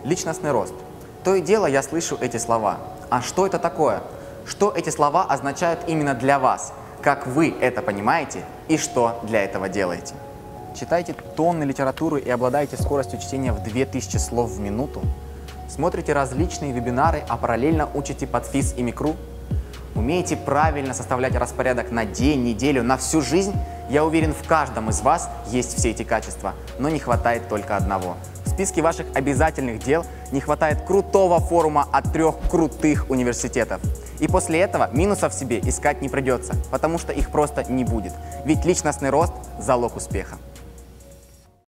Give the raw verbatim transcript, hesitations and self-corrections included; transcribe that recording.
Личностный рост. То и дело я слышу эти слова. А что это такое? Что эти слова означают именно для вас? Как вы это понимаете и что для этого делаете? Читайте тонны литературы и обладаете скоростью чтения в две тысячи слов в минуту? Смотрите различные вебинары, а параллельно учите подфиз и микру? Умеете правильно составлять распорядок на день, неделю, на всю жизнь? Я уверен, в каждом из вас есть все эти качества, но не хватает только одного. В списке ваших обязательных дел не хватает крутого форума от трех крутых университетов. И после этого минусов себе искать не придется, потому что их просто не будет. Ведь личностный рост – залог успеха.